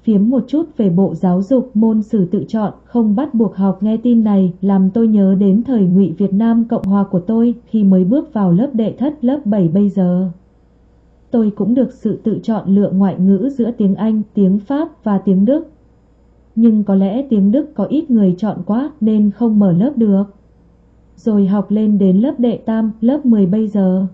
phiếm một chút về bộ giáo dục môn sử tự chọn không bắt buộc học. Nghe tin này làm tôi nhớ đến thời Ngụy Việt Nam Cộng Hòa của tôi khi mới bước vào lớp đệ thất lớp 7 bây giờ. Tôi cũng được sự tự chọn lựa ngoại ngữ giữa tiếng Anh, tiếng Pháp và tiếng Đức. Nhưng có lẽ tiếng Đức có ít người chọn quá nên không mở lớp được. Rồi học lên đến lớp đệ tam, lớp 10 bây giờ.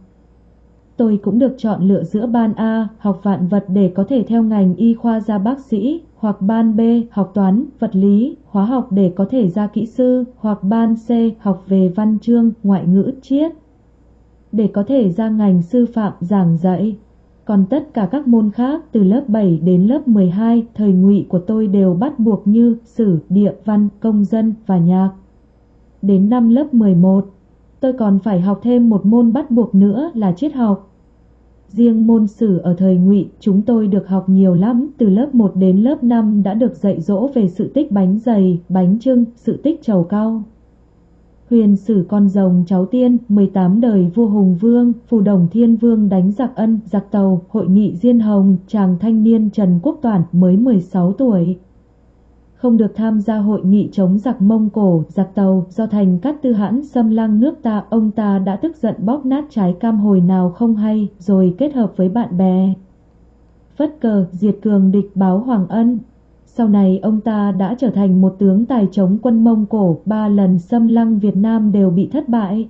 Tôi cũng được chọn lựa giữa ban A, học vạn vật để có thể theo ngành y khoa ra bác sĩ, hoặc ban B, học toán, vật lý, hóa học để có thể ra kỹ sư, hoặc ban C, học về văn chương, ngoại ngữ, triết, để có thể ra ngành sư phạm giảng dạy. Còn tất cả các môn khác từ lớp 7 đến lớp 12 thời Ngụy của tôi đều bắt buộc như sử, địa, văn, công dân và nhạc. Đến năm lớp 11, tôi còn phải học thêm một môn bắt buộc nữa là triết học. Riêng môn sử ở thời Ngụy chúng tôi được học nhiều lắm, từ lớp 1 đến lớp 5 đã được dạy dỗ về sự tích bánh dày, bánh chưng, sự tích trầu cau. Huyền sử con rồng cháu tiên, 18 đời vua Hùng Vương, Phù Đồng Thiên Vương đánh giặc Ân, giặc Tàu, hội nghị Diên Hồng, chàng thanh niên Trần Quốc Toản mới 16 tuổi. Không được tham gia hội nghị chống giặc Mông Cổ, giặc Tàu do Thành Cát Tư Hãn xâm lăng nước ta, ông ta đã tức giận bóp nát trái cam hồi nào không hay, rồi kết hợp với bạn bè phất cờ diệt cường địch báo Hoàng Ân. Sau này ông ta đã trở thành một tướng tài chống quân Mông Cổ, 3 lần xâm lăng Việt Nam đều bị thất bại.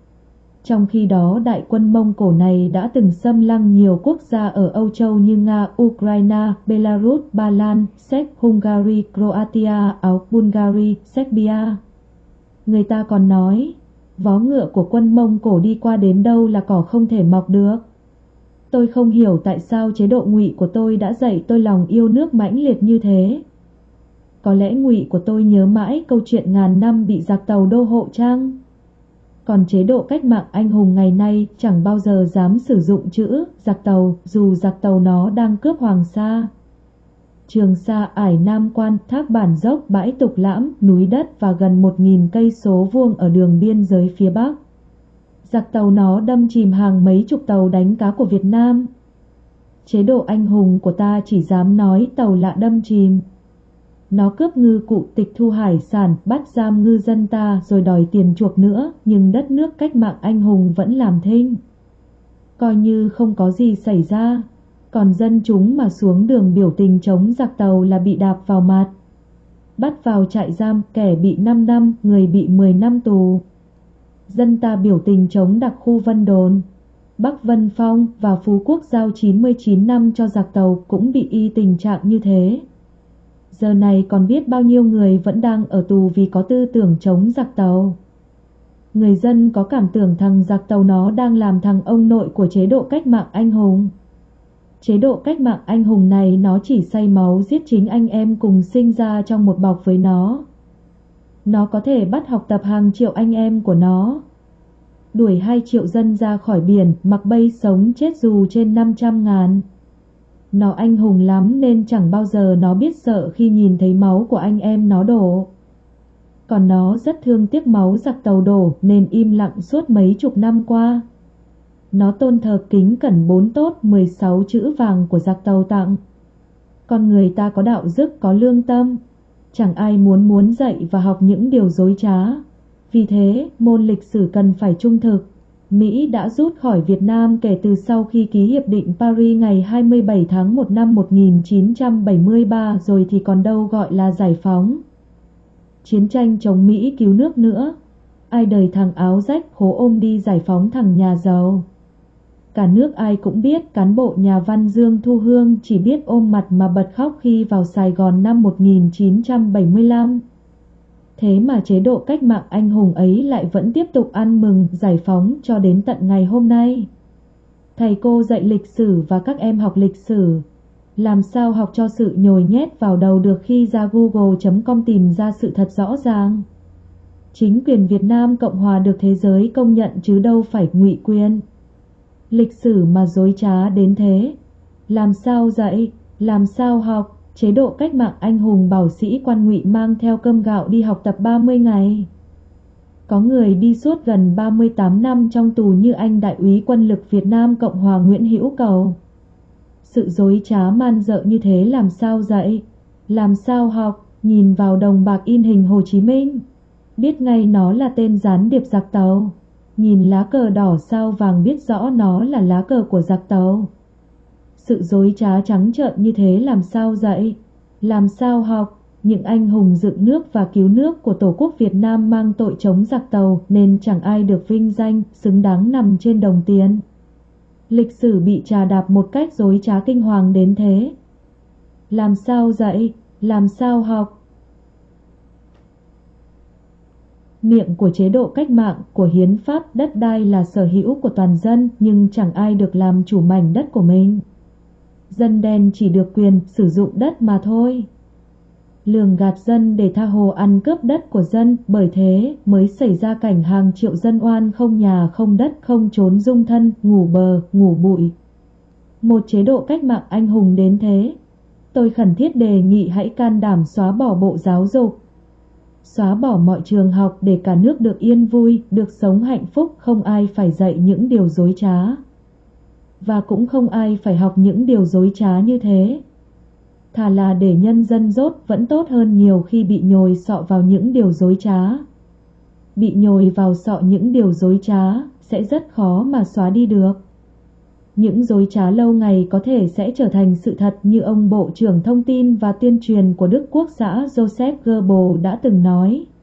Trong khi đó đại quân Mông Cổ này đã từng xâm lăng nhiều quốc gia ở Âu Châu như Nga, Ukraine, Belarus, Ba Lan, Séc, Hungary, Croatia, Áo, Bulgaria, Serbia. Người ta còn nói, vó ngựa của quân Mông Cổ đi qua đến đâu là cỏ không thể mọc được. Tôi không hiểu tại sao chế độ Ngụy của tôi đã dạy tôi lòng yêu nước mãnh liệt như thế. Có lẽ Ngụy của tôi nhớ mãi câu chuyện ngàn năm bị giặc Tàu đô hộ chăng? Còn chế độ cách mạng anh hùng ngày nay chẳng bao giờ dám sử dụng chữ giặc Tàu, dù giặc Tàu nó đang cướp Hoàng Sa, Trường Sa, Ải Nam Quan, Thác Bản Dốc, bãi Tục Lãm, núi đất và gần 1.000 cây số vuông ở đường biên giới phía Bắc. Giặc Tàu nó đâm chìm hàng mấy chục tàu đánh cá của Việt Nam. Chế độ anh hùng của ta chỉ dám nói tàu lạ đâm chìm. Nó cướp ngư cụ, tịch thu hải sản, bắt giam ngư dân ta rồi đòi tiền chuộc nữa, nhưng đất nước cách mạng anh hùng vẫn làm thinh, coi như không có gì xảy ra. Còn dân chúng mà xuống đường biểu tình chống giặc Tàu là bị đạp vào mặt, bắt vào trại giam, kẻ bị 5 năm, người bị 10 năm tù. Dân ta biểu tình chống đặc khu Vân Đồn, Bắc Vân Phong và Phú Quốc giao 99 năm cho giặc Tàu cũng bị y tình trạng như thế. Giờ này còn biết bao nhiêu người vẫn đang ở tù vì có tư tưởng chống giặc Tàu. Người dân có cảm tưởng thằng giặc Tàu nó đang làm thằng ông nội của chế độ cách mạng anh hùng. Chế độ cách mạng anh hùng này nó chỉ say máu giết chính anh em cùng sinh ra trong một bọc với nó. Nó có thể bắt học tập hàng triệu anh em của nó, đuổi 2 triệu dân ra khỏi biển, mặc bây sống chết dù trên 500.000. Nó anh hùng lắm nên chẳng bao giờ nó biết sợ khi nhìn thấy máu của anh em nó đổ. Còn nó rất thương tiếc máu giặc Tàu đổ nên im lặng suốt mấy chục năm qua. Nó tôn thờ kính cẩn 4 tốt 16 chữ vàng của giặc Tàu tặng. Con người ta có đạo đức, có lương tâm, chẳng ai muốn dạy và học những điều dối trá. Vì thế, môn lịch sử cần phải trung thực. Mỹ đã rút khỏi Việt Nam kể từ sau khi ký Hiệp định Paris ngày 27 tháng 1 năm 1973 rồi thì còn đâu gọi là giải phóng. Chiến tranh chống Mỹ cứu nước nữa. Ai đời thằng áo rách hố ôm đi giải phóng thằng nhà giàu. Cả nước ai cũng biết cán bộ nhà văn Dương Thu Hương chỉ biết ôm mặt mà bật khóc khi vào Sài Gòn năm 1975. Thế mà chế độ cách mạng anh hùng ấy lại vẫn tiếp tục ăn mừng giải phóng cho đến tận ngày hôm nay. Thầy cô dạy lịch sử và các em học lịch sử, làm sao học cho sự nhồi nhét vào đầu được khi ra google.com tìm ra sự thật rõ ràng. Chính quyền Việt Nam Cộng Hòa được thế giới công nhận chứ đâu phải ngụy quyền. Lịch sử mà dối trá đến thế, làm sao dạy, làm sao học? Chế độ cách mạng anh hùng bảo sĩ quan Ngụy mang theo cơm gạo đi học tập 30 ngày. Có người đi suốt gần 38 năm trong tù như anh đại úy quân lực Việt Nam Cộng Hòa Nguyễn Hữu Cầu. Sự dối trá man dợ như thế làm sao dạy? Làm sao học? Nhìn vào đồng bạc in hình Hồ Chí Minh, biết ngay nó là tên gián điệp giặc Tàu. Nhìn lá cờ đỏ sao vàng biết rõ nó là lá cờ của giặc Tàu. Sự dối trá trắng trợn như thế làm sao dạy? Làm sao học? Những anh hùng dựng nước và cứu nước của Tổ quốc Việt Nam mang tội chống giặc Tàu nên chẳng ai được vinh danh, xứng đáng nằm trên đồng tiền. Lịch sử bị trà đạp một cách dối trá kinh hoàng đến thế. Làm sao dạy? Làm sao học? Miệng của chế độ cách mạng, của hiến pháp, đất đai là sở hữu của toàn dân, nhưng chẳng ai được làm chủ mảnh đất của mình. Dân đen chỉ được quyền sử dụng đất mà thôi. Lường gạt dân để tha hồ ăn cướp đất của dân, bởi thế mới xảy ra cảnh hàng triệu dân oan không nhà không đất, không trốn dung thân, ngủ bờ, ngủ bụi. Một chế độ cách mạng anh hùng đến thế. Tôi khẩn thiết đề nghị hãy can đảm xóa bỏ Bộ Giáo dục, xóa bỏ mọi trường học để cả nước được yên vui, được sống hạnh phúc, không ai phải dạy những điều dối trá. Và cũng không ai phải học những điều dối trá như thế. Thà là để nhân dân dốt vẫn tốt hơn nhiều khi bị nhồi sọ vào những điều dối trá. Bị nhồi vào sọ những điều dối trá sẽ rất khó mà xóa đi được. Những dối trá lâu ngày có thể sẽ trở thành sự thật như ông Bộ trưởng Thông tin và Tuyên truyền của Đức Quốc xã Joseph Goebbels đã từng nói.